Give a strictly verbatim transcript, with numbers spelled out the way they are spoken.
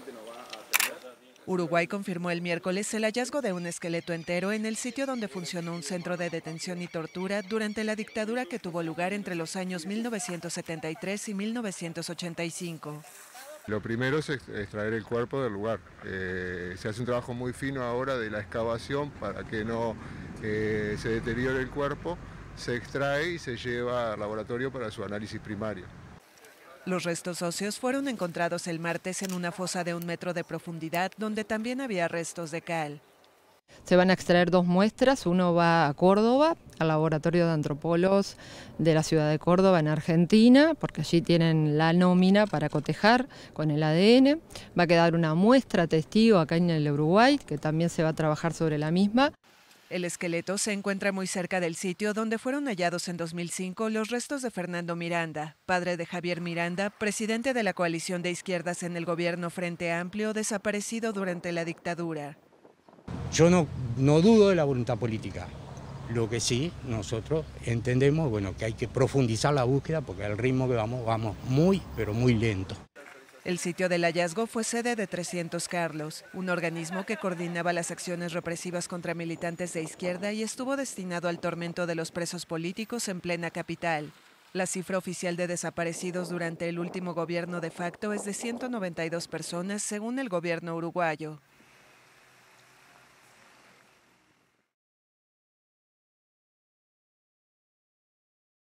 Uruguay confirmó el miércoles el hallazgo de un esqueleto entero en el sitio donde funcionó un centro de detención y tortura durante la dictadura que tuvo lugar entre los años mil novecientos setenta y tres y mil novecientos ochenta y cinco. Lo primero es extraer el cuerpo del lugar. Eh, se hace un trabajo muy fino ahora de la excavación para que no eh, se deteriore el cuerpo, se extrae y se lleva al laboratorio para su análisis primario. Los restos óseos fueron encontrados el martes en una fosa de un metro de profundidad donde también había restos de cal. Se van a extraer dos muestras, uno va a Córdoba, al laboratorio de antropólogos de la ciudad de Córdoba en Argentina, porque allí tienen la nómina para cotejar con el A D N. Va a quedar una muestra testigo acá en el Uruguay, que también se va a trabajar sobre la misma. El esqueleto se encuentra muy cerca del sitio donde fueron hallados en dos mil cinco los restos de Fernando Miranda, padre de Javier Miranda, presidente de la coalición de izquierdas en el gobierno Frente Amplio, desaparecido durante la dictadura. Yo no, no dudo de la voluntad política. Lo que sí, nosotros entendemos bueno, que hay que profundizar la búsqueda porque al ritmo que vamos, vamos muy, pero muy lento. El sitio del hallazgo fue sede de trescientos Carlos, un organismo que coordinaba las acciones represivas contra militantes de izquierda y estuvo destinado al tormento de los presos políticos en plena capital. La cifra oficial de desaparecidos durante el último gobierno de facto es de ciento noventa y dos personas, según el gobierno uruguayo.